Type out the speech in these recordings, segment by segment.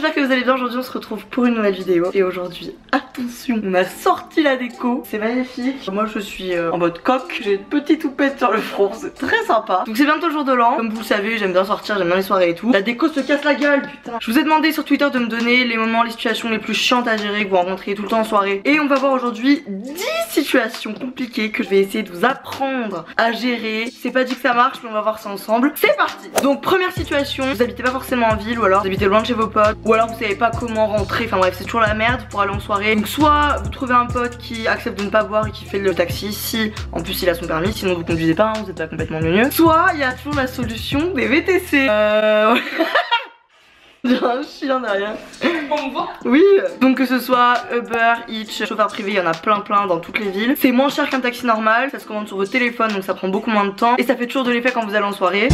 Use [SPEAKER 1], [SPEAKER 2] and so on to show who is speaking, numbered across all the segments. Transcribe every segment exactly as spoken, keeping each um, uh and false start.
[SPEAKER 1] j'espère que vous allez bien. Aujourd'hui on se retrouve pour une nouvelle vidéo. Et aujourd'hui, attention, on a sorti la déco. C'est magnifique. Moi je suis euh, en mode coq. J'ai une petite toupette sur le front, c'est très sympa. Donc c'est bientôt le jour de l'an. Comme vous le savez, j'aime bien sortir, j'aime bien les soirées et tout. La déco se casse la gueule, putain. Je vous ai demandé sur Twitter de me donner les moments, les situations les plus chiantes à gérer que vous rencontrez tout le temps en soirée. Et on va voir aujourd'hui dix situations compliquées que je vais essayer de vous apprendre à gérer. C'est pas dit que ça marche, mais on va voir ça ensemble. C'est parti. Donc première situation, vous habitez pas forcément en ville, ou alors vous habitez loin de chez vos potes, ou alors vous savez pas comment rentrer, enfin bref c'est toujours la merde pour aller en soirée. Donc soit vous trouvez un pote qui accepte de ne pas boire et qui fait le taxi, si en plus il a son permis, sinon vous conduisez pas, hein, vous êtes pas complètement mieux. Soit il y a toujours la solution des V T C. Euh... J'ai un chien derrière. On me voit. Oui. Donc que ce soit Uber, Hitch, chauffeur privé, il y en a plein plein dans toutes les villes. C'est moins cher qu'un taxi normal, ça se commande sur votre téléphone donc ça prend beaucoup moins de temps. Et ça fait toujours de l'effet quand vous allez en soirée.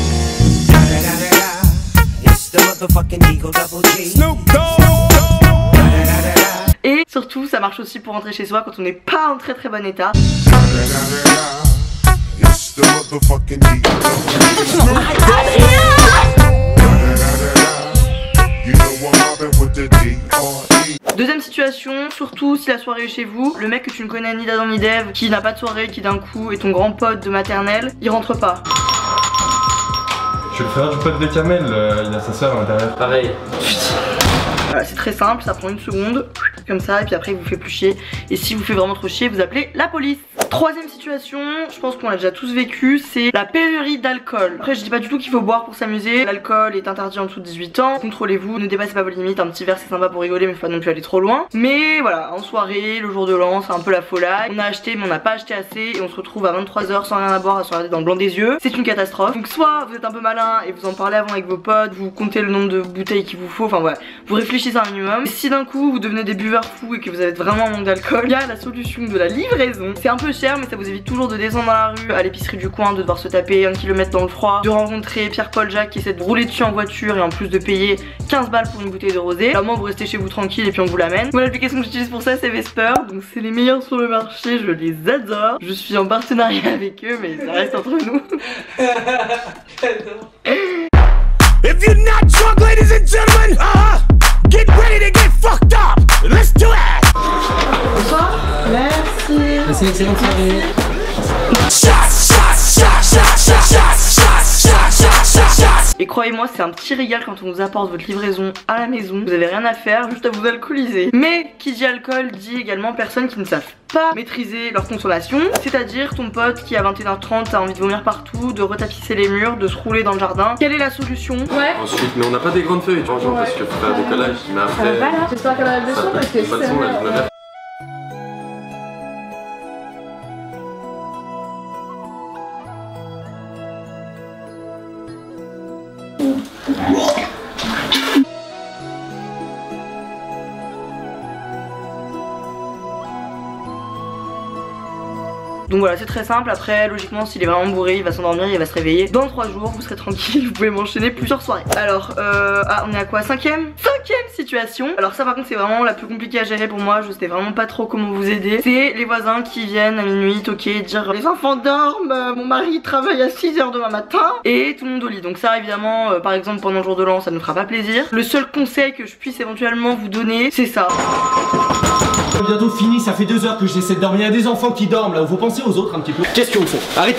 [SPEAKER 1] Et surtout ça marche aussi pour rentrer chez soi quand on n'est pas en très très bon état. Deuxième situation, surtout si la soirée est chez vous, le mec que tu ne connais ni d'Adam ni d'Ève, qui n'a pas de soirée, qui d'un coup est ton grand pote de maternelle, il rentre pas.
[SPEAKER 2] Je vais le faire du pote de Kamel, euh, il a sa soeur à l'intérieur. Pareil.
[SPEAKER 1] Voilà, c'est très simple, ça prend une seconde, comme ça, et puis après il vous fait plus chier. Et si vous fait vraiment trop chier, vous appelez la police. Troisième situation, je pense qu'on l'a déjà tous vécu, c'est la pénurie d'alcool. Après je dis pas du tout qu'il faut boire pour s'amuser, l'alcool est interdit en dessous de dix-huit ans, contrôlez-vous, ne dépassez pas vos limites, un petit verre c'est sympa pour rigoler mais faut pas non plus aller trop loin. Mais voilà, en soirée, le jour de l'an, c'est un peu la folie. On a acheté mais on n'a pas acheté assez et on se retrouve à vingt-trois heures sans rien à boire, à se regarder dans le blanc des yeux. C'est une catastrophe. Donc soit vous êtes un peu malin et vous en parlez avant avec vos potes, vous comptez le nombre de bouteilles qu'il vous faut, enfin voilà, vous réfléchissez un minimum. Et si d'un coup vous devenez des buveurs fous et que vous avez vraiment un manque d'alcool, il y a la solution de la livraison. C'est un peu cher mais ça vous évite toujours de descendre dans la rue à l'épicerie du coin, de devoir se taper un kilomètre dans le froid, de rencontrer Pierre-Paul Jacques qui essaie de rouler dessus en voiture et en plus de payer quinze balles pour une bouteille de rosé. Là, au moins vous restez chez vous tranquille et puis on vous l'amène. Moi l'application que j'utilise pour ça c'est Vesper, donc c'est les meilleurs sur le marché, je les adore. Je suis en partenariat avec eux mais ça reste entre nous.
[SPEAKER 3] If you're not drunk, ladies and gentlemen, uh, get ready to get fucked up. Let's do it.
[SPEAKER 1] Bonsoir. Merci.
[SPEAKER 4] C'est une excellente soirée.
[SPEAKER 1] Et croyez-moi, c'est un petit régal quand on vous apporte votre livraison à la maison. Vous avez rien à faire, juste à vous alcooliser. Mais qui dit alcool dit également personnes qui ne savent pas maîtriser leur consommation. C'est-à-dire ton pote qui à vingt et une heures trente a envie de vomir partout, de retapisser les murs, de se rouler dans le jardin. Quelle est la solution? Ouais.
[SPEAKER 2] Ensuite, mais on n'a pas des grandes feuilles, genre, genre ouais. Parce qu'il faut faire des collages. Mais après,
[SPEAKER 5] euh, voilà. J'espère qu'elle a le son parce que
[SPEAKER 2] pas de son, elle me met.
[SPEAKER 1] Donc voilà, c'est très simple. Après, logiquement, s'il est vraiment bourré, il va s'endormir, il va se réveiller. Dans trois jours, vous serez tranquille, vous pouvez m'enchaîner plusieurs soirées. Alors, euh, ah, on est à quoi? Cinquième Cinquième situation. Alors ça par contre c'est vraiment la plus compliquée à gérer pour moi. Je sais vraiment pas trop comment vous aider. C'est les voisins qui viennent à minuit toquer, dire les enfants dorment, mon mari travaille à six heures demain matin. Et tout le monde au lit. Donc ça évidemment, euh, par exemple pendant le jour de l'an, ça ne fera pas plaisir. Le seul conseil que je puisse éventuellement vous donner, c'est ça.
[SPEAKER 4] Bientôt fini, ça fait deux heures que j'essaie de dormir. Il y a des enfants qui dorment là, il faut penser aux autres un petit peu. Question de fond, arrête.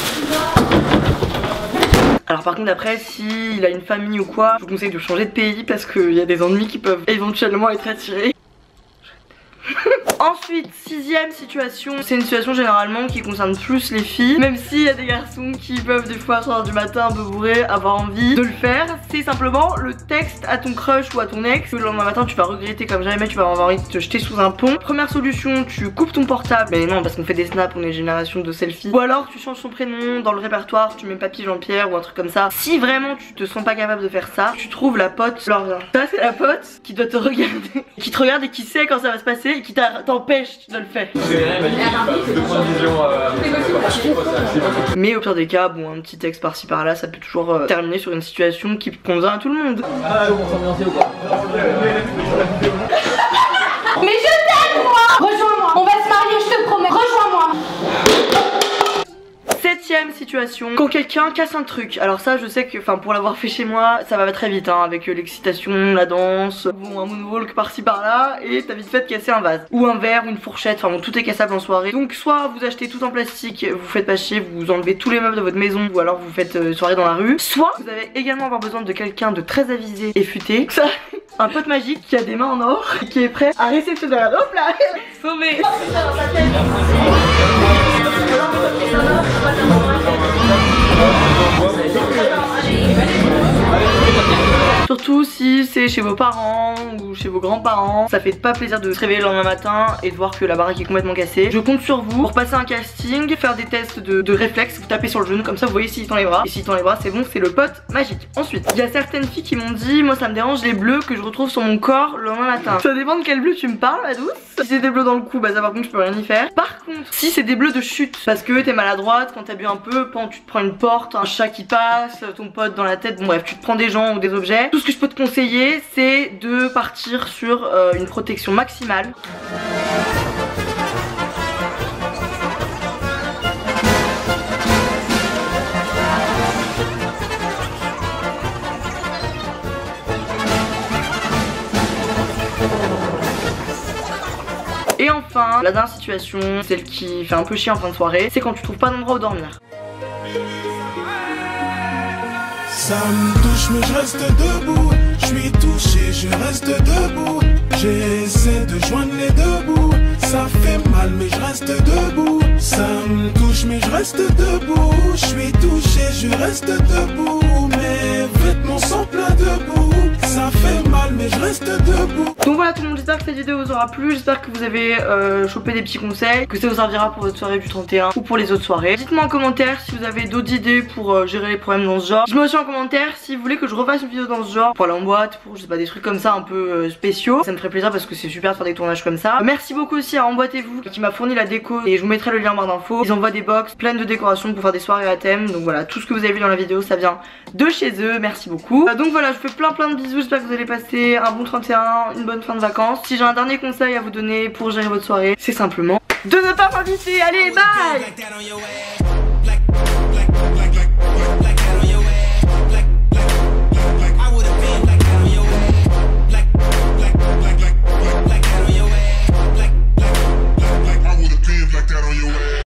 [SPEAKER 1] Alors par contre après, s'il a une famille ou quoi, je vous conseille de changer de pays parce qu'il y a des ennuis qui peuvent éventuellement être attirés. Ensuite, sixième situation, c'est une situation généralement qui concerne plus les filles. Même s'il y a des garçons qui peuvent des fois à trois heures du matin un peu bourrés avoir envie de le faire. C'est simplement le texte à ton crush ou à ton ex. Le lendemain matin tu vas regretter comme jamais, tu vas avoir envie de te jeter sous un pont. Première solution, tu coupes ton portable. Mais non, parce qu'on fait des snaps, on est génération de selfies. Ou alors tu changes son prénom dans le répertoire, tu mets Papy Jean-Pierre ou un truc comme ça. Si vraiment tu te sens pas capable de faire ça, tu trouves la pote Laurien. Ça c'est la pote qui doit te regarder, qui te regarde et qui sait quand ça va se passer et qui t'empêche de le faire. Mais au pire des cas, bon, un petit texte par-ci par-là, ça peut toujours euh, terminer sur une situation qui convient à tout le monde.
[SPEAKER 4] Ah, on s'ambiance ou quoi?
[SPEAKER 5] Mais je t'aime moi. Rejoins-moi, on va se marier, je te promets. Rejoins-moi.
[SPEAKER 1] Cette Huitième situation, quand quelqu'un casse un truc. Alors ça je sais que, enfin pour l'avoir fait chez moi, ça va très vite hein, avec l'excitation, la danse, bon un moonwalk par-ci par-là et t'as vite fait de casser un vase. Ou un verre, ou une fourchette, enfin bon tout est cassable en soirée. Donc soit vous achetez tout en plastique, vous faites pas chier, vous enlevez tous les meubles de votre maison ou alors vous faites euh, soirée dans la rue. Soit vous allez également avoir besoin de quelqu'un de très avisé et futé. Ça, un pote magique qui a des mains en or et qui est prêt à réceptionner. Hop là, sauvé. Surtout si c'est chez vos parents ou chez vos grands-parents, ça fait pas plaisir de se réveiller le lendemain matin et de voir que la baraque est complètement cassée. Je compte sur vous pour passer un casting, faire des tests de, de réflexe, vous tapez sur le genou comme ça vous voyez s'il tend les bras. Et s'il tend les bras c'est bon, c'est le pote magique. Ensuite, il y a certaines filles qui m'ont dit, moi ça me dérange les bleus que je retrouve sur mon corps le lendemain matin. Ça dépend de quel bleu tu me parles ma douce. Si c'est des bleus dans le cou, bah ça par contre je peux rien y faire. Par contre, si c'est des bleus de chute, parce que t'es maladroite, quand t'as bu un peu, quand tu te prends une porte, un chat qui passe, ton pote dans la tête, bon bref, tu te prends des gens ou des objets, tout ce que je peux te conseiller c'est de partir sur euh, une protection maximale. Et enfin, la dernière situation, celle qui fait un peu chier en fin de soirée, c'est quand tu trouves pas d'endroit où dormir.
[SPEAKER 3] Ça me touche mais je reste debout. Je suis touché, je reste debout. J'essaie de joindre les deux bouts. Ça fait mal mais je reste debout. Ça me touche mais je reste debout. Je suis touché, je reste debout. Mes vêtements sont pleins de boue. Ça fait mal mais je reste debout.
[SPEAKER 1] Donc voilà tout le monde, j'espère que cette vidéo vous aura plu. J'espère que vous avez euh, chopé des petits conseils, que ça vous servira pour votre soirée du trente et un ou pour les autres soirées. Dites-moi en commentaire si vous avez d'autres idées pour euh, gérer les problèmes dans ce genre. Dites-moi aussi en commentaire si vous voulez que je refasse une vidéo dans ce genre, pour aller en boîte, pour je sais pas des trucs comme ça un peu euh, spéciaux. Ça me ferait plaisir parce que c'est super de faire des tournages comme ça. Merci beaucoup aussi à Emboîtez-vous qui m'a fourni la déco et je vous mettrai le lien en barre d'infos. Ils envoient des box pleines de décorations pour faire des soirées à thème. Donc voilà, tout ce que vous avez vu dans la vidéo ça vient de chez eux. Merci beaucoup. Euh, donc voilà, je vous fais plein plein de bisous. J'espère que vous allez passer un bon trente et un, une bonne fin de vacances. Si j'ai un dernier conseil à vous donner pour gérer votre soirée, c'est simplement de ne pas m'inviter. Allez, bye!